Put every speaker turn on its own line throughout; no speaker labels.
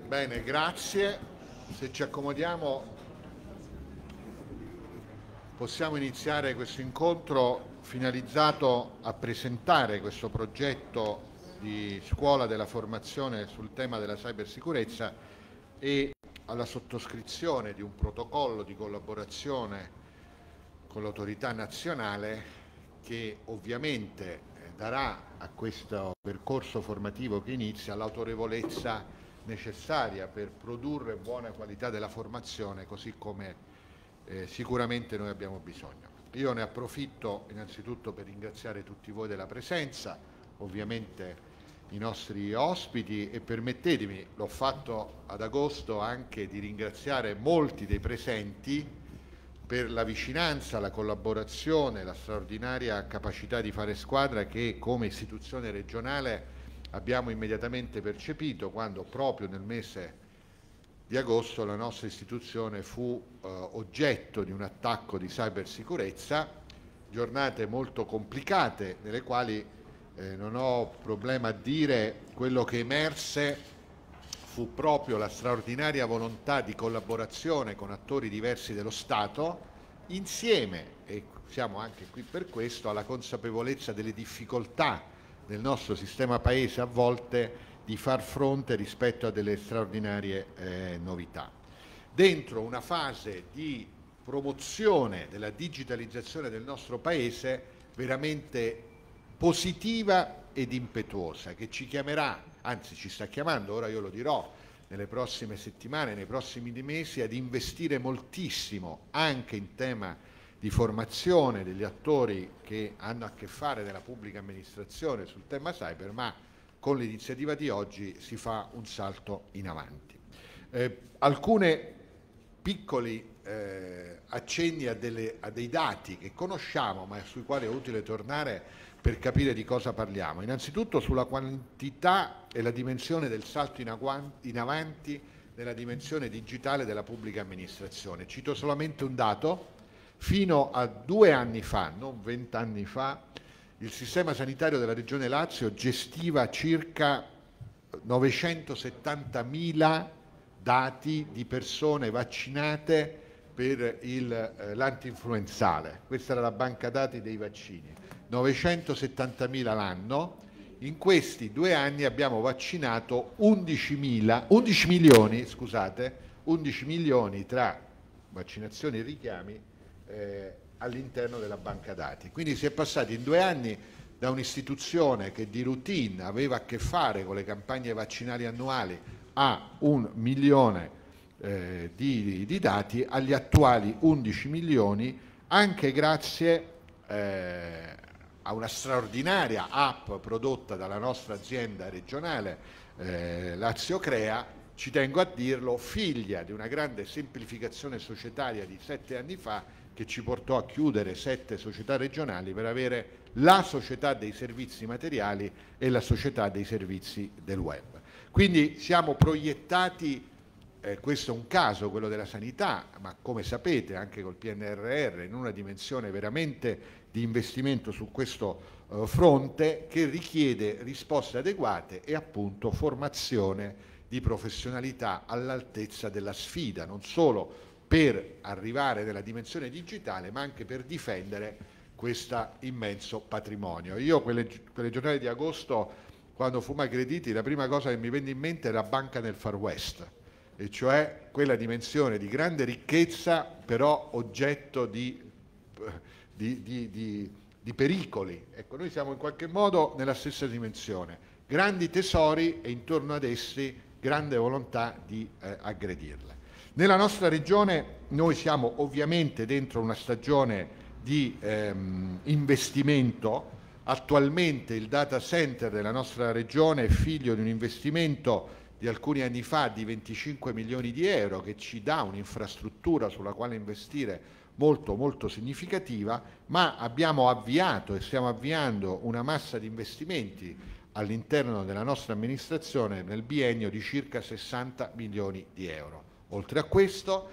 Bene, grazie. Se ci accomodiamo possiamo iniziare questo incontro finalizzato a presentare questo progetto di scuola della formazione sul tema della cybersicurezza e alla sottoscrizione di un protocollo di collaborazione con l'autorità nazionale che ovviamente darà a questo percorso formativo che inizia l'autorevolezza necessaria per produrre buona qualità della formazione, così come sicuramente noi abbiamo bisogno. Io ne approfitto innanzitutto per ringraziare tutti voi della presenza, ovviamente i nostri ospiti, e permettetemi, l'ho fatto ad agosto, anche di ringraziare molti dei presenti per la vicinanza, la collaborazione, la straordinaria capacità di fare squadra che come istituzione regionale abbiamo immediatamente percepito quando proprio nel mese di agosto la nostra istituzione fu oggetto di un attacco di cybersicurezza, giornate molto complicate nelle quali non ho problema a dire quello che emerse fu proprio la straordinaria volontà di collaborazione con attori diversi dello Stato, insieme, e siamo anche qui per questo, alla consapevolezza delle difficoltà del nostro sistema paese a volte di far fronte rispetto a delle straordinarie novità. Dentro una fase di promozione della digitalizzazione del nostro paese veramente positiva ed impetuosa, che ci chiamerà, anzi ci sta chiamando, ora io lo dirò, nelle prossime settimane, nei prossimi mesi, ad investire moltissimo anche in tema di formazione degli attori che hanno a che fare nella pubblica amministrazione sul tema cyber, ma con l'iniziativa di oggi si fa un salto in avanti. Alcuni piccoli accenni a dei dati che conosciamo ma sui quali è utile tornare per capire di cosa parliamo. Innanzitutto sulla quantità e la dimensione del salto in avanti nella dimensione digitale della pubblica amministrazione. Cito solamente un dato: fino a 2 anni fa, non 20 anni fa, il sistema sanitario della Regione Lazio gestiva circa 970.000 dati di persone vaccinate per l'antinfluenzale. Questa era la banca dati dei vaccini. 970.000 l'anno. In questi 2 anni abbiamo vaccinato 11 milioni tra vaccinazioni e richiami all'interno della banca dati. Quindi si è passati in 2 anni da un'istituzione che di routine aveva a che fare con le campagne vaccinali annuali a 1 milione di dati agli attuali 11 milioni, anche grazie a una straordinaria app prodotta dalla nostra azienda regionale Lazio Crea, ci tengo a dirlo, figlia di una grande semplificazione societaria di 7 anni fa, che ci portò a chiudere 7 società regionali per avere la società dei servizi materiali e la società dei servizi del web. Quindi siamo proiettati, questo è un caso, quello della sanità, ma come sapete anche col PNRR, in una dimensione veramente di investimento su questo fronte, che richiede risposte adeguate e appunto formazione di professionalità all'altezza della sfida, non solo per arrivare nella dimensione digitale, ma anche per difendere questo immenso patrimonio. Io quelle giornate di agosto, quando fummo Accrediti, la prima cosa che mi venne in mente era banca nel Far West, e cioè quella dimensione di grande ricchezza, però oggetto di pericoli. Ecco, noi siamo in qualche modo nella stessa dimensione, grandi tesori e intorno ad essi grande volontà di aggredirla. Nella nostra regione noi siamo ovviamente dentro una stagione di investimento. Attualmente il data center della nostra regione è figlio di un investimento di alcuni anni fa di 25 milioni di euro, che ci dà un'infrastruttura sulla quale investire molto molto significativa, ma abbiamo avviato e stiamo avviando una massa di investimenti all'interno della nostra amministrazione nel biennio di circa 60 milioni di euro. Oltre a questo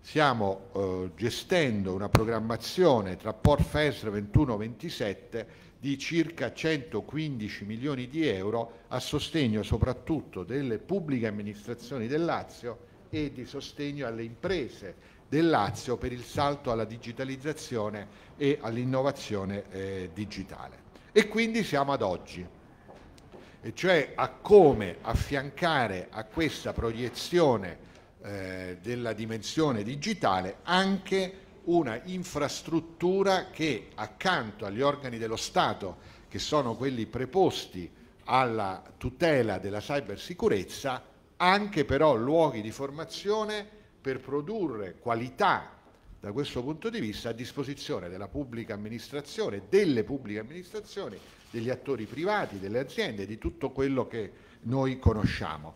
stiamo gestendo una programmazione tra POR FESR 21-27 di circa 115 milioni di euro a sostegno soprattutto delle pubbliche amministrazioni del Lazio e di sostegno alle imprese del Lazio per il salto alla digitalizzazione e all'innovazione digitale. E quindi siamo ad oggi, e cioè a come affiancare a questa proiezione della dimensione digitale anche una infrastruttura che, accanto agli organi dello Stato, che sono quelli preposti alla tutela della cybersicurezza, anche però luoghi di formazione per produrre qualità da questo punto di vista a disposizione della pubblica amministrazione, delle pubbliche amministrazioni, degli attori privati, delle aziende, di tutto quello che noi conosciamo.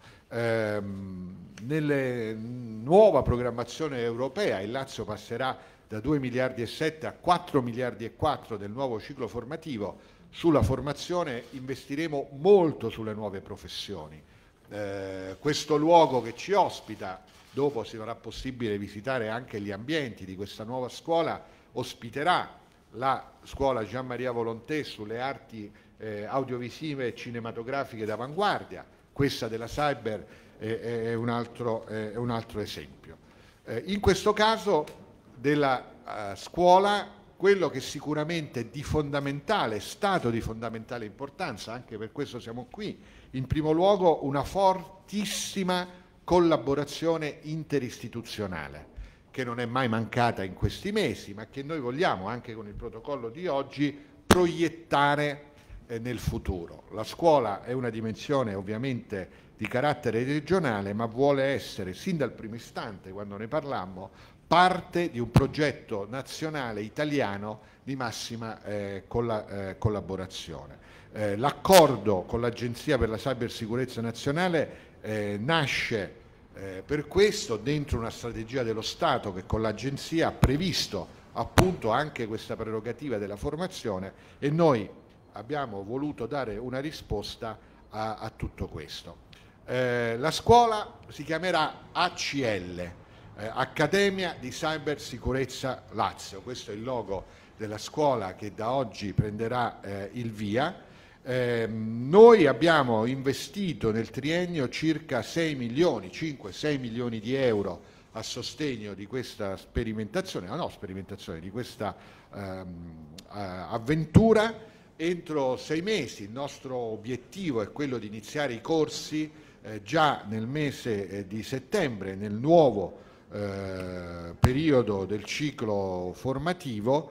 Nella nuova programmazione europea il Lazio passerà da 2 miliardi e 7 a 4 miliardi e 4 del nuovo ciclo formativo. Sulla formazione investiremo molto sulle nuove professioni. Questo luogo che ci ospita, dopo sarà possibile visitare anche gli ambienti di questa nuova scuola, ospiterà la scuola Gian Maria Volonté sulle arti audiovisive e cinematografiche d'avanguardia. Questa della cyber è un altro esempio. In questo caso della scuola, quello che sicuramente è di fondamentale, è stato di fondamentale importanza, anche per questo siamo qui, in primo luogo una fortissima collaborazione interistituzionale, che non è mai mancata in questi mesi, ma che noi vogliamo, anche con il protocollo di oggi, proiettare nel futuro. La scuola è una dimensione ovviamente di carattere regionale, ma vuole essere, sin dal primo istante, quando ne parlammo, parte di un progetto nazionale italiano di massima collaborazione. L'accordo con l'Agenzia per la Cybersicurezza Nazionale nasce per questo dentro una strategia dello Stato che con l'Agenzia ha previsto appunto anche questa prerogativa della formazione, e noi abbiamo voluto dare una risposta a tutto questo. La scuola si chiamerà ACL, Accademia di Cybersicurezza Lazio. Questo è il logo della scuola che da oggi prenderà il via. Noi abbiamo investito nel triennio circa 6 milioni, 5-6 milioni di euro a sostegno di questa sperimentazione, di questa avventura. Entro 6 mesi il nostro obiettivo è quello di iniziare i corsi già nel mese di settembre, nel nuovo periodo del ciclo formativo,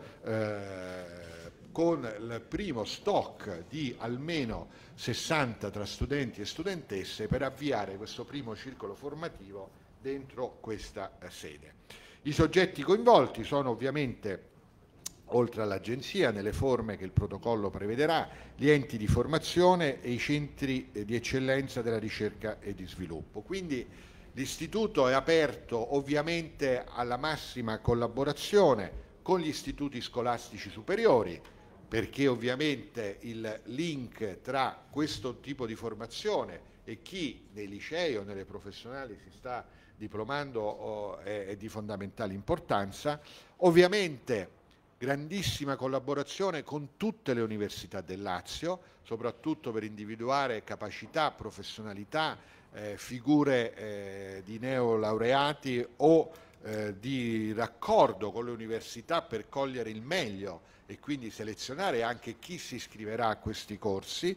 con il primo stock di almeno 60 tra studenti e studentesse per avviare questo primo ciclo formativo dentro questa sede. I soggetti coinvolti sono ovviamente, oltre all'Agenzia, nelle forme che il protocollo prevederà, gli enti di formazione e i centri di eccellenza della ricerca e di sviluppo. Quindi l'istituto è aperto ovviamente alla massima collaborazione con gli istituti scolastici superiori, perché ovviamente il link tra questo tipo di formazione e chi nei licei o nelle professionali si sta diplomando è di fondamentale importanza. Ovviamente grandissima collaborazione con tutte le università del Lazio, soprattutto per individuare capacità, professionalità, figure di neolaureati o di raccordo con le università per cogliere il meglio e quindi selezionare anche chi si iscriverà a questi corsi,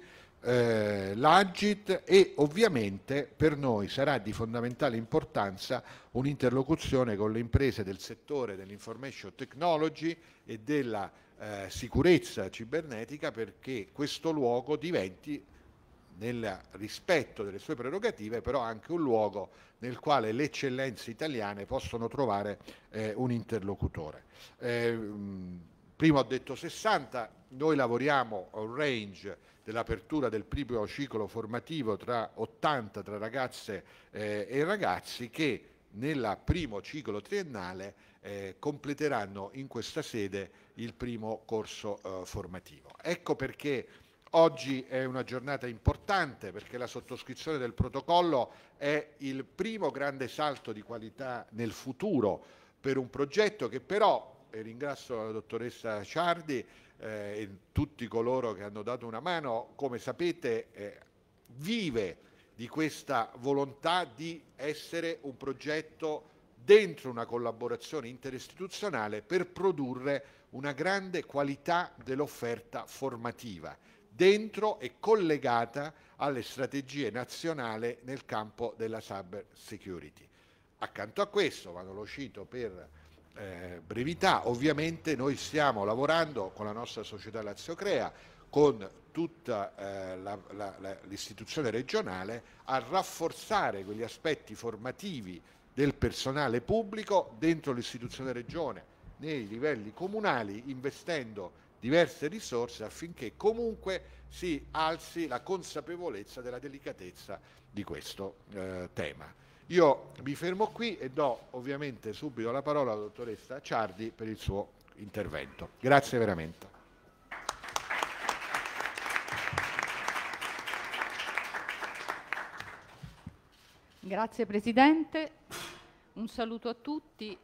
l'Agit, e ovviamente per noi sarà di fondamentale importanza un'interlocuzione con le imprese del settore dell'information technology e della sicurezza cibernetica, perché questo luogo diventi, nel rispetto delle sue prerogative, però anche un luogo nel quale le eccellenze italiane possono trovare un interlocutore. Prima ho detto 60, noi lavoriamo a un range dell'apertura del primo ciclo formativo tra 80 tra ragazze e ragazzi che nel primo ciclo triennale completeranno in questa sede il primo corso formativo. Ecco perché oggi è una giornata importante, perché la sottoscrizione del protocollo è il primo grande salto di qualità nel futuro per un progetto che però, e ringrazio la dottoressa Ciardi, e tutti coloro che hanno dato una mano, come sapete, vive di questa volontà di essere un progetto dentro una collaborazione interistituzionale per produrre una grande qualità dell'offerta formativa, dentro e collegata alle strategie nazionali nel campo della cyber security. Accanto a questo, ma non lo cito per brevità, ovviamente noi stiamo lavorando con la nostra società Lazio Crea, con tutta l'istituzione regionale, a rafforzare quegli aspetti formativi del personale pubblico dentro l'istituzione regione, nei livelli comunali, investendo diverse risorse affinché comunque si alzi la consapevolezza della delicatezza di questo tema. Io mi fermo qui e do ovviamente subito la parola alla dottoressa Ciardi per il suo intervento. Grazie veramente.
Grazie Presidente, un saluto a tutti.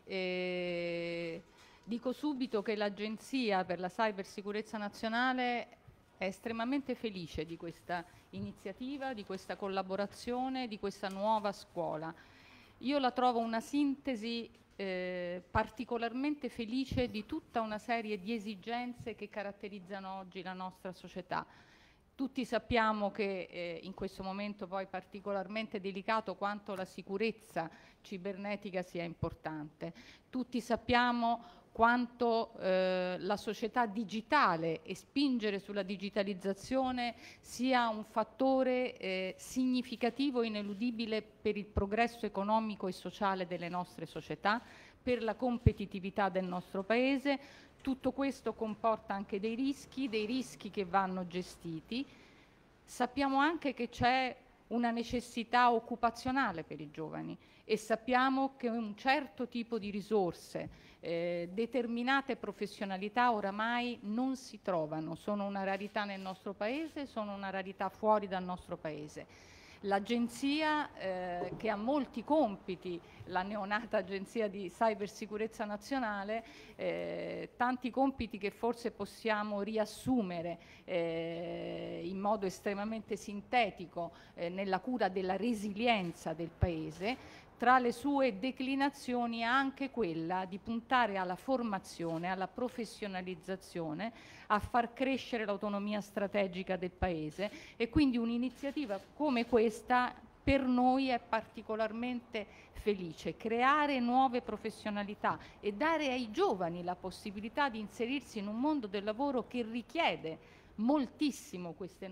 Dico subito che l'Agenzia per la Cybersicurezza Nazionale è estremamente felice di questa iniziativa, di questa collaborazione, di questa nuova scuola. Io la trovo una sintesi particolarmente felice di tutta una serie di esigenze che caratterizzano oggi la nostra società. Tutti sappiamo che in questo momento poi particolarmente delicato quanto la sicurezza cibernetica sia importante. Tutti sappiamo quanto la società digitale e spingere sulla digitalizzazione sia un fattore significativo e ineludibile per il progresso economico e sociale delle nostre società, per la competitività del nostro Paese. Tutto questo comporta anche dei rischi che vanno gestiti. Sappiamo anche che c'è una necessità occupazionale per i giovani e sappiamo che un certo tipo di risorse, determinate professionalità oramai non si trovano, sono una rarità nel nostro Paese, sono una rarità fuori dal nostro Paese. L'Agenzia, che ha molti compiti, la neonata Agenzia di Cybersicurezza Nazionale, tanti compiti che forse possiamo riassumere in modo estremamente sintetico nella cura della resilienza del Paese. Tra le sue declinazioni anche quella di puntare alla formazione, alla professionalizzazione, a far crescere l'autonomia strategica del Paese, e quindi un'iniziativa come questa per noi è particolarmente felice. Creare nuove professionalità e dare ai giovani la possibilità di inserirsi in un mondo del lavoro che richiede moltissimo questi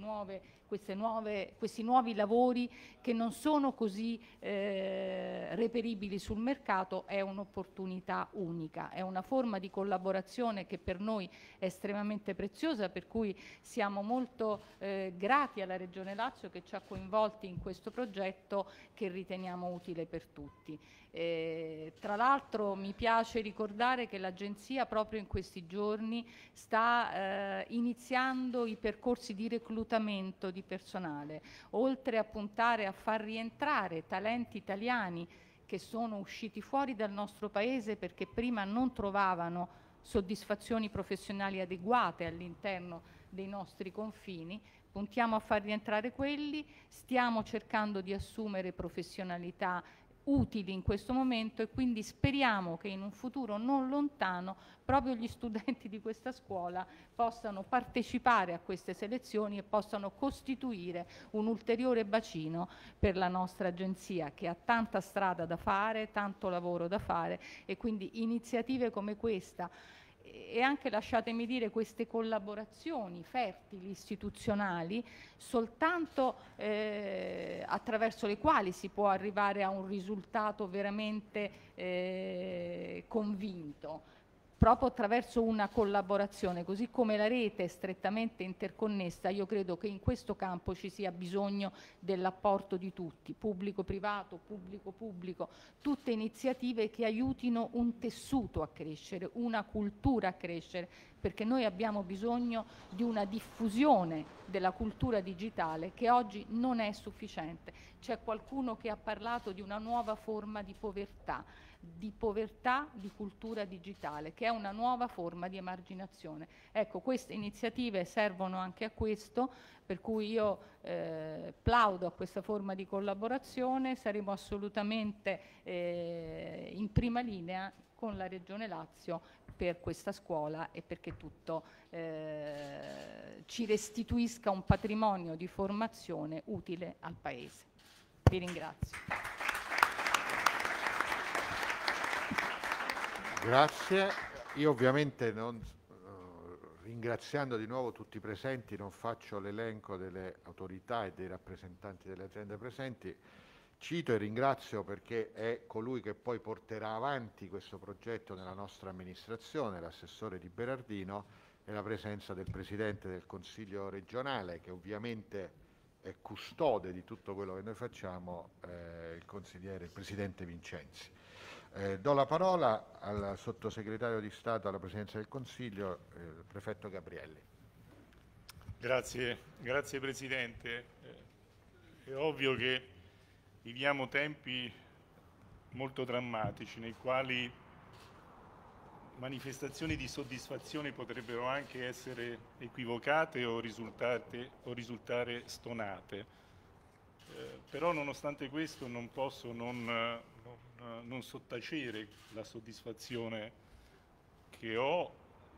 nuovi lavori che non sono così reperibili sul mercato, è un'opportunità unica, è una forma di collaborazione che per noi è estremamente preziosa, per cui siamo molto grati alla Regione Lazio che ci ha coinvolti in questo progetto che riteniamo utile per tutti. Tra l'altro mi piace ricordare che l'Agenzia proprio in questi giorni sta iniziando i percorsi di reclutamento di personale, oltre a puntare a far rientrare talenti italiani che sono usciti fuori dal nostro Paese perché prima non trovavano soddisfazioni professionali adeguate all'interno dei nostri confini. Puntiamo a far rientrare quelli, stiamo cercando di assumere professionalità utili in questo momento e quindi speriamo che in un futuro non lontano proprio gli studenti di questa scuola possano partecipare a queste selezioni e possano costituire un ulteriore bacino per la nostra agenzia, che ha tanta strada da fare, tanto lavoro da fare, e quindi iniziative come questa e anche, lasciatemi dire, queste collaborazioni fertili istituzionali soltanto attraverso le quali si può arrivare a un risultato veramente convinto, proprio attraverso una collaborazione. Così come la rete è strettamente interconnessa, io credo che in questo campo ci sia bisogno dell'apporto di tutti, pubblico-privato, pubblico-pubblico, tutte iniziative che aiutino un tessuto a crescere, una cultura a crescere, perché noi abbiamo bisogno di una diffusione della cultura digitale che oggi non è sufficiente. C'è qualcuno che ha parlato di una nuova forma di povertà. di povertà di cultura digitale, che è una nuova forma di emarginazione. Ecco, queste iniziative servono anche a questo, per cui io plaudo a questa forma di collaborazione, saremo assolutamente in prima linea con la Regione Lazio per questa scuola e perché tutto ci restituisca un patrimonio di formazione utile al Paese. Vi ringrazio.
Grazie. Io ovviamente ringraziando di nuovo tutti i presenti, non faccio l'elenco delle autorità e dei rappresentanti delle aziende presenti. Cito e ringrazio perché è colui che poi porterà avanti questo progetto nella nostra amministrazione, l'assessore Di Berardino, e la presenza del Presidente del Consiglio regionale, che ovviamente è custode di tutto quello che noi facciamo, il Presidente Vincenzi. Do la parola al Sottosegretario di Stato alla Presidenza del Consiglio, Prefetto Gabrielli.
Grazie Presidente. È ovvio che viviamo tempi molto drammatici nei quali manifestazioni di soddisfazione potrebbero anche essere equivocate o risultare stonate. Però nonostante questo non posso non sottacere la soddisfazione che ho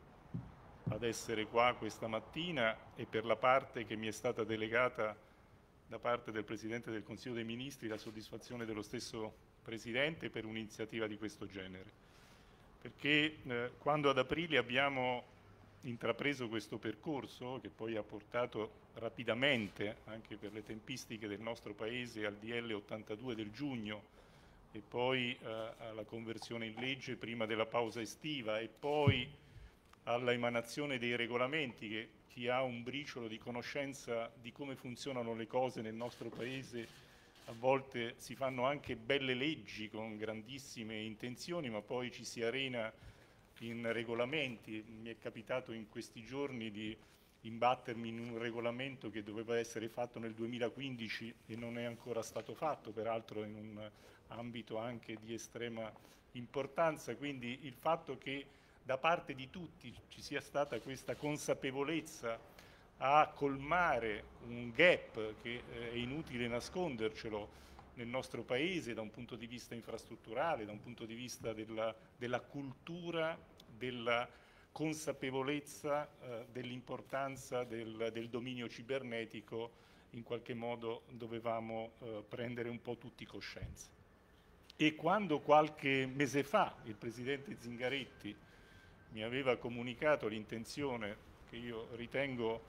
ad essere qua questa mattina e per la parte che mi è stata delegata da parte del Presidente del Consiglio dei Ministri, la soddisfazione dello stesso Presidente per un'iniziativa di questo genere. Perché quando ad aprile abbiamo intrapreso questo percorso, che poi ha portato rapidamente, anche per le tempistiche del nostro Paese, al DL 82 del giugno e poi alla conversione in legge prima della pausa estiva e poi alla emanazione dei regolamenti, che chi ha un briciolo di conoscenza di come funzionano le cose nel nostro Paese, a volte si fanno anche belle leggi con grandissime intenzioni, ma poi ci si arena in regolamenti. Mi è capitato in questi giorni di imbattermi in un regolamento che doveva essere fatto nel 2015 e non è ancora stato fatto, peraltro in un ambito anche di estrema importanza. Quindi il fatto che da parte di tutti ci sia stata questa consapevolezza a colmare un gap che è inutile nascondercelo nel nostro Paese da un punto di vista infrastrutturale, da un punto di vista della cultura, della consapevolezza dell'importanza del dominio cibernetico, in qualche modo dovevamo prendere un po' tutti coscienza. E quando qualche mese fa il Presidente Zingaretti mi aveva comunicato l'intenzione, che io ritengo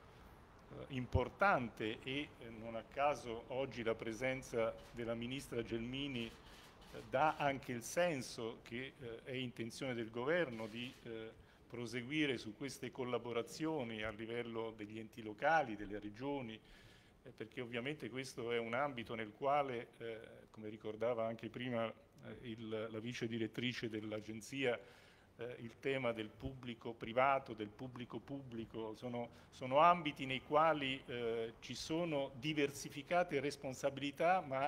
importante, e non a caso oggi la presenza della Ministra Gelmini dà anche il senso che è intenzione del Governo di proseguire su queste collaborazioni a livello degli enti locali, delle regioni, perché ovviamente questo è un ambito nel quale, come ricordava anche prima la vice direttrice dell'Agenzia, il tema del pubblico privato, del pubblico pubblico, sono ambiti nei quali ci sono diversificate responsabilità, ma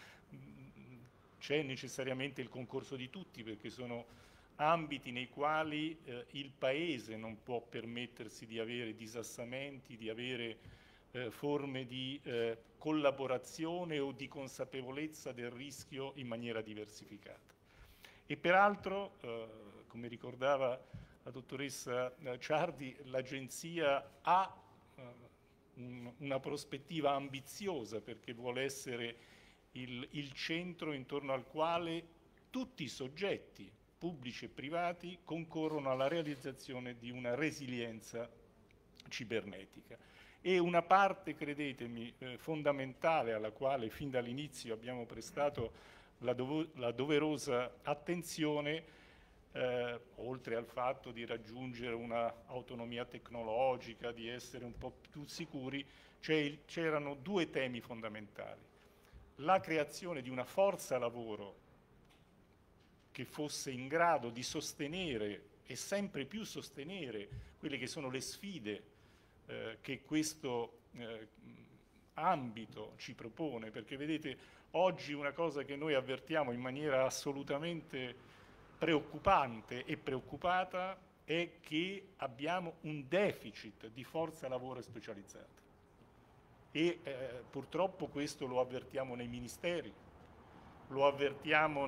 c'è necessariamente il concorso di tutti, perché sono ambiti nei quali il Paese non può permettersi di avere disassamenti, di avere forme di collaborazione o di consapevolezza del rischio in maniera diversificata. E peraltro, come ricordava la dottoressa Ciardi, l'Agenzia ha una prospettiva ambiziosa, perché vuole essere il centro intorno al quale tutti i soggetti, pubblici e privati, concorrono alla realizzazione di una resilienza cibernetica. E una parte, credetemi, fondamentale, alla quale fin dall'inizio abbiamo prestato la doverosa attenzione, oltre al fatto di raggiungere un'autonomia tecnologica, di essere un po' più sicuri, c'erano due temi fondamentali. La creazione di una forza lavoro che fosse in grado di sostenere e sempre più sostenere quelle che sono le sfide che questo ambito ci propone, perché vedete, oggi una cosa che noi avvertiamo in maniera assolutamente preoccupante e preoccupata è che abbiamo un deficit di forza lavoro specializzata e purtroppo questo lo avvertiamo nei ministeri, lo avvertiamo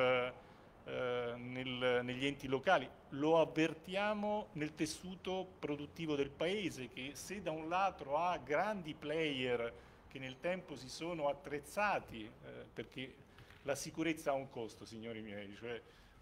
negli enti locali, lo avvertiamo nel tessuto produttivo del paese, che se da un lato ha grandi player che nel tempo si sono attrezzati, perché la sicurezza ha un costo, signori miei, cioè,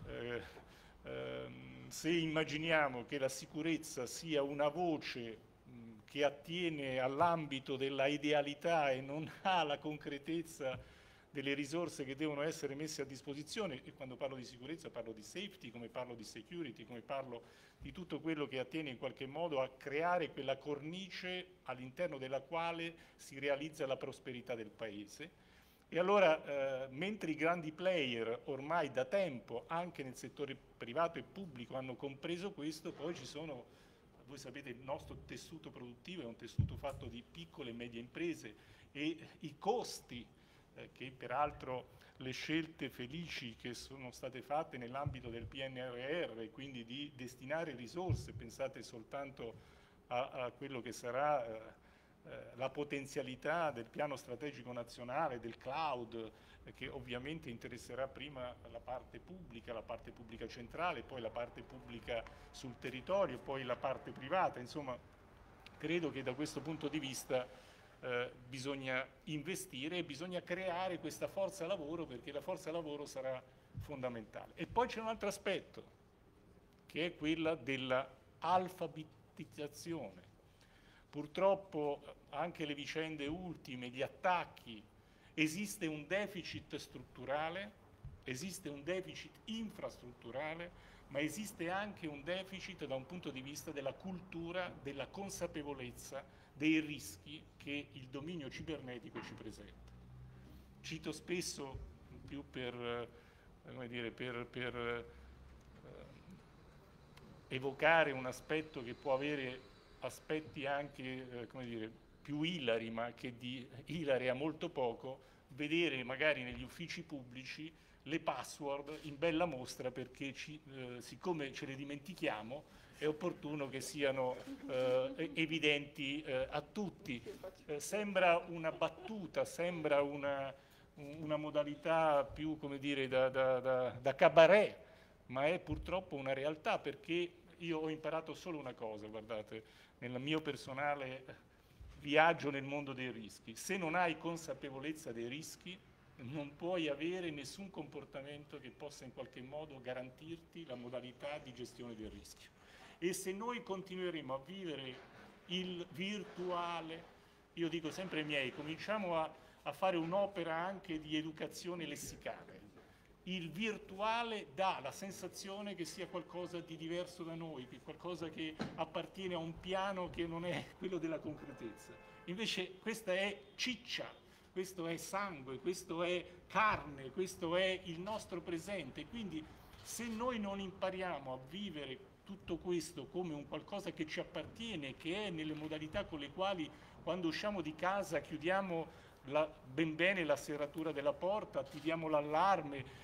se immaginiamo che la sicurezza sia una voce che attiene all'ambito della idealità e non ha la concretezza delle risorse che devono essere messe a disposizione, e quando parlo di sicurezza parlo di safety, come parlo di security, come parlo di tutto quello che attiene in qualche modo a creare quella cornice all'interno della quale si realizza la prosperità del Paese. E allora, mentre i grandi player ormai da tempo, anche nel settore privato e pubblico, hanno compreso questo, poi ci sono, voi sapete, il nostro tessuto produttivo è un tessuto fatto di piccole e medie imprese e i costi che peraltro le scelte felici che sono state fatte nell'ambito del PNRR, quindi di destinare risorse, pensate soltanto a quello che sarà la potenzialità del piano strategico nazionale, del cloud, che ovviamente interesserà prima la parte pubblica centrale, poi la parte pubblica sul territorio, poi la parte privata. Insomma, credo che da questo punto di vista bisogna investire e bisogna creare questa forza lavoro, perché la forza lavoro sarà fondamentale. E poi c'è un altro aspetto, che è quella dell'alfabetizzazione. Purtroppo anche le vicende ultime, gli attacchi, esiste un deficit strutturale, esiste un deficit infrastrutturale, ma esiste anche un deficit da un punto di vista della cultura, della consapevolezza dei rischi che il dominio cibernetico ci presenta. Cito spesso, più per evocare un aspetto che può avere aspetti anche più ilari, ma che di ilare ha molto poco, vedere magari negli uffici pubblici le password in bella mostra, perché siccome ce le dimentichiamo è opportuno che siano evidenti a tutti. Sembra una battuta, sembra una modalità più, come dire, da cabaret, ma è purtroppo una realtà, perché io ho imparato solo una cosa, guardate, nel mio personale viaggio nel mondo dei rischi: se non hai consapevolezza dei rischi non puoi avere nessun comportamento che possa in qualche modo garantirti la modalità di gestione del rischio. E se noi continueremo a vivere il virtuale, io dico sempre ai miei, cominciamo a fare un'opera anche di educazione lessicale. Il virtuale dà la sensazione che sia qualcosa di diverso da noi, che qualcosa che appartiene a un piano che non è quello della concretezza. Invece questa è ciccia, questo è sangue, questo è carne, questo è il nostro presente. Quindi se noi non impariamo a vivere tutto questo come un qualcosa che ci appartiene, che è nelle modalità con le quali quando usciamo di casa chiudiamo ben bene la serratura della porta, attiviamo l'allarme,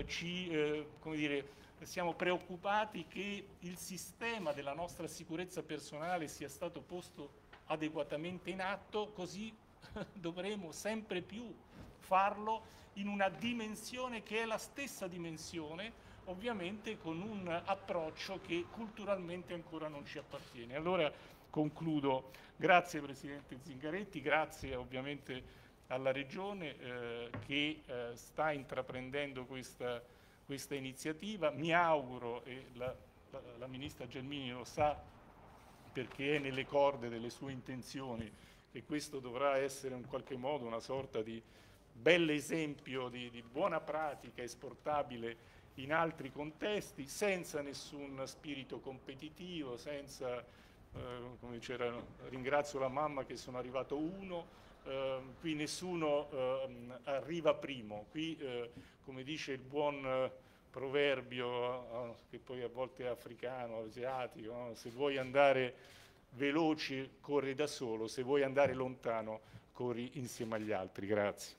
siamo preoccupati che il sistema della nostra sicurezza personale sia stato posto adeguatamente in atto, così dovremo sempre più farlo in una dimensione che è la stessa dimensione, ovviamente con un approccio che culturalmente ancora non ci appartiene. Allora concludo. Grazie Presidente Zingaretti, grazie ovviamente alla Regione che sta intraprendendo questa iniziativa. Mi auguro, e la Ministra Gelmini lo sa perché è nelle corde delle sue intenzioni, che questo dovrà essere in qualche modo una sorta di bell'esempio di buona pratica esportabile in altri contesti, senza nessun spirito competitivo, senza, come diceva, ringrazio la mamma che sono arrivato uno, qui nessuno arriva primo, qui come dice il buon proverbio, che poi a volte è africano, asiatico, no? Se vuoi andare veloce corri da solo, se vuoi andare lontano corri insieme agli altri. Grazie.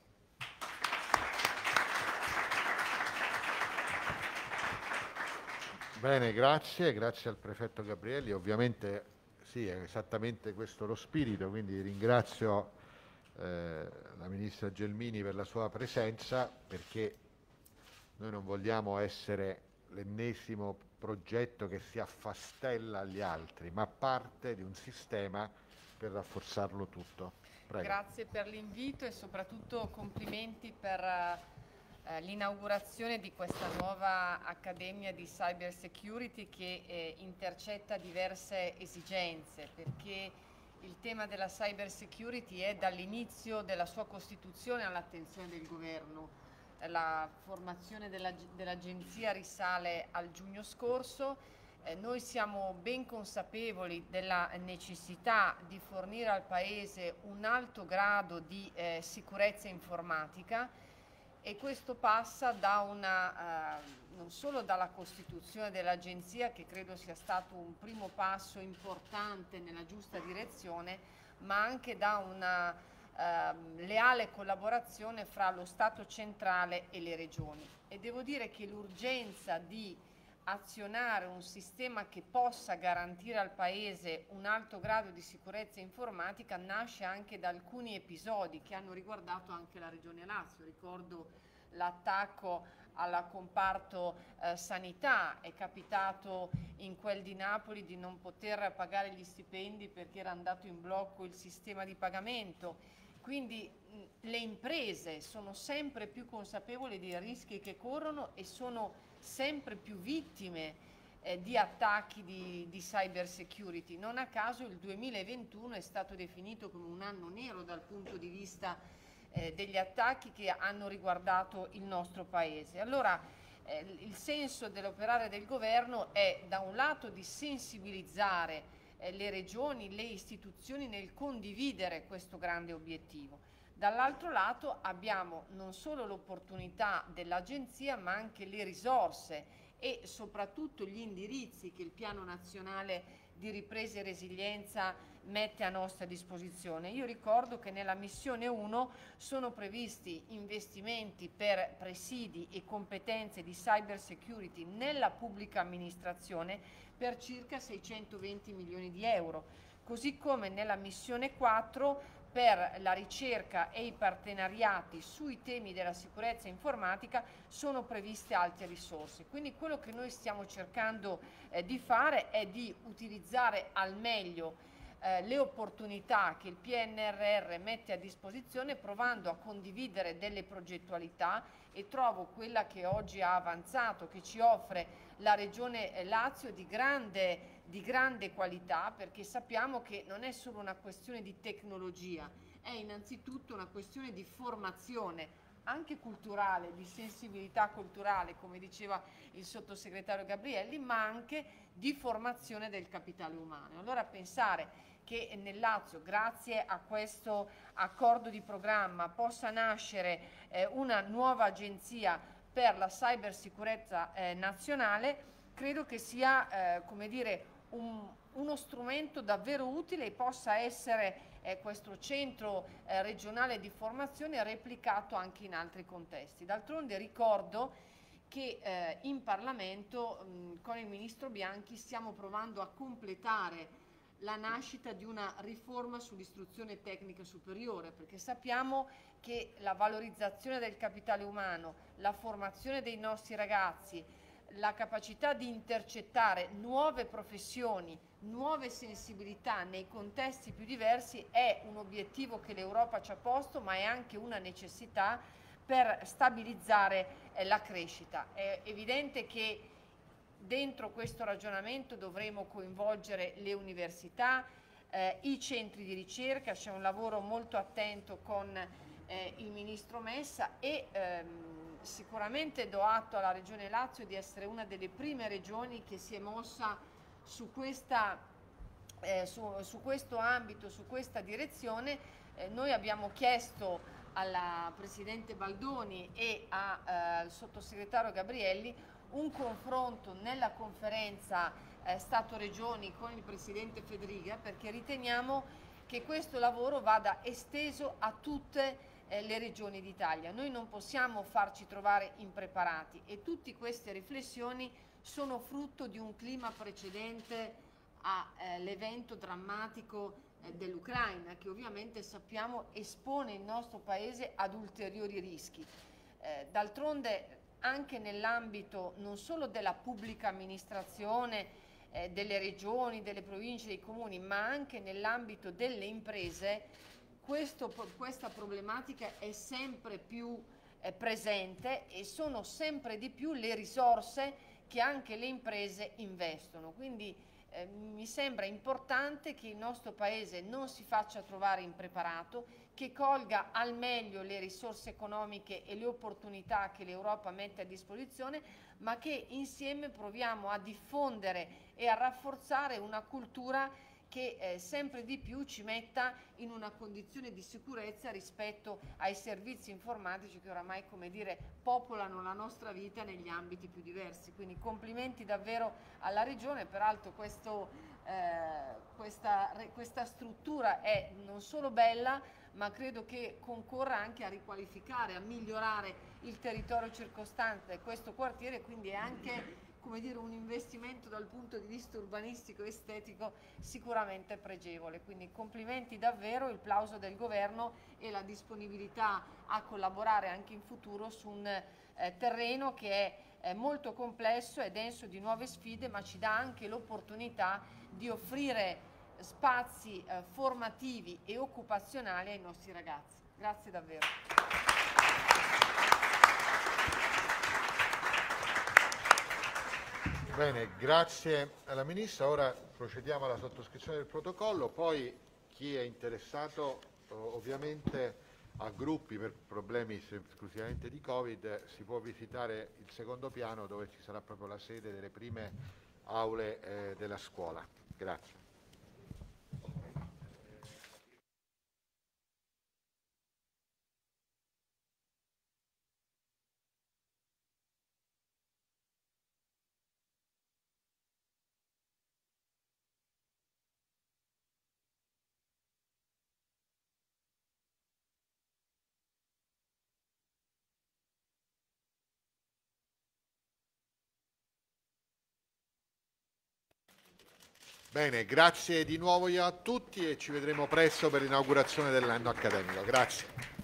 Bene, grazie al prefetto Gabrielli. Ovviamente sì, è esattamente questo lo spirito, quindi ringrazio la ministra Gelmini per la sua presenza, perché noi non vogliamo essere l'ennesimo progetto che si affastella agli altri, ma parte di un sistema per rafforzarlo tutto. Prego.
Grazie per l'invito e soprattutto complimenti per l'inaugurazione di questa nuova Accademia di Cyber Security che intercetta diverse esigenze, perché il tema della cyber security è dall'inizio della sua costituzione all'attenzione del governo. La formazione dell'agenzia risale al giugno scorso. Noi siamo ben consapevoli della necessità di fornire al Paese un alto grado di sicurezza informatica, e questo passa da non solo dalla costituzione dell'agenzia, che credo sia stato un primo passo importante nella giusta direzione, ma anche da una leale collaborazione fra lo Stato centrale e le regioni. E devo dire che l'urgenza di azionare un sistema che possa garantire al Paese un alto grado di sicurezza informatica nasce anche da alcuni episodi che hanno riguardato anche la Regione Lazio. Ricordo l'attacco al comparto sanità. È capitato in quel di Napoli di non poter pagare gli stipendi perché era andato in blocco il sistema di pagamento. Quindi le imprese sono sempre più consapevoli dei rischi che corrono e sono sempre più vittime di attacchi di cyber security. Non a caso il 2021 è stato definito come un anno nero dal punto di vista degli attacchi che hanno riguardato il nostro Paese. Allora il senso dell'operare del governo è da un lato di sensibilizzare le regioni, le istituzioni nel condividere questo grande obiettivo. Dall'altro lato abbiamo non solo l'opportunità dell'agenzia, ma anche le risorse e soprattutto gli indirizzi che il Piano Nazionale di Ripresa e Resilienza mette a nostra disposizione. Io ricordo che nella missione 1 sono previsti investimenti per presidi e competenze di cyber security nella pubblica amministrazione per circa 620 milioni di euro, così come nella missione 4 per la ricerca e i partenariati sui temi della sicurezza informatica sono previste altre risorse. Quindi quello che noi stiamo cercando di fare è di utilizzare al meglio le opportunità che il PNRR mette a disposizione, provando a condividere delle progettualità, e trovo quella che oggi ha avanzato, che ci offre la Regione Lazio, di grande qualità, perché sappiamo che non è solo una questione di tecnologia, è innanzitutto una questione di formazione anche culturale, di sensibilità culturale, come diceva il sottosegretario Gabrielli, ma anche di formazione del capitale umano. Allora pensare che nel Lazio, grazie a questo accordo di programma, possa nascere una nuova agenzia per la cybersicurezza nazionale, credo che sia come dire, uno strumento davvero utile e possa essere questo centro regionale di formazione replicato anche in altri contesti. D'altronde ricordo che in Parlamento con il Ministro Bianchi stiamo provando a completare la nascita di una riforma sull'istruzione tecnica superiore, perché sappiamo che la valorizzazione del capitale umano, la formazione dei nostri ragazzi, la capacità di intercettare nuove professioni, nuove sensibilità nei contesti più diversi è un obiettivo che l'Europa ci ha posto, ma è anche una necessità per stabilizzare la crescita. È evidente che dentro questo ragionamento dovremo coinvolgere le università, i centri di ricerca. C'è un lavoro molto attento con il Ministro Messa e sicuramente do atto alla Regione Lazio di essere una delle prime regioni che si è mossa su questo ambito, su questa direzione. Noi abbiamo chiesto alla Presidente Baldoni e al Sottosegretario Gabrielli un confronto nella conferenza Stato-Regioni con il Presidente Fedriga, perché riteniamo che questo lavoro vada esteso a tutte le regioni d'Italia. Noi non possiamo farci trovare impreparati e tutte queste riflessioni sono frutto di un clima precedente all'evento drammatico dell'Ucraina, che ovviamente sappiamo espone il nostro Paese ad ulteriori rischi. D'altronde anche nell'ambito non solo della pubblica amministrazione, delle regioni, delle province, dei comuni, ma anche nell'ambito delle imprese, questa problematica è sempre più presente e sono sempre di più le risorse che anche le imprese investono. Quindi mi sembra importante che il nostro Paese non si faccia trovare impreparato, che colga al meglio le risorse economiche e le opportunità che l'Europa mette a disposizione, ma che insieme proviamo a diffondere e a rafforzare una cultura che sempre di più ci metta in una condizione di sicurezza rispetto ai servizi informatici che oramai, come dire, popolano la nostra vita negli ambiti più diversi. Quindi complimenti davvero alla Regione, peraltro questa struttura è non solo bella, ma credo che concorra anche a riqualificare, a migliorare il territorio circostante questo quartiere, quindi è anche, come dire, un investimento dal punto di vista urbanistico e estetico sicuramente pregevole. Quindi complimenti davvero, il plauso del Governo e la disponibilità a collaborare anche in futuro su un terreno che è molto complesso e denso di nuove sfide, ma ci dà anche l'opportunità di offrire spazi formativi e occupazionali ai nostri ragazzi. Grazie davvero.
Bene, grazie alla Ministra. Ora procediamo alla sottoscrizione del protocollo, poi chi è interessato ovviamente a gruppi per problemi esclusivamente di Covid si può visitare il secondo piano dove ci sarà proprio la sede delle prime aule della scuola. Grazie. Bene, grazie di nuovo a tutti e ci vedremo presto per l'inaugurazione dell'anno accademico. Grazie.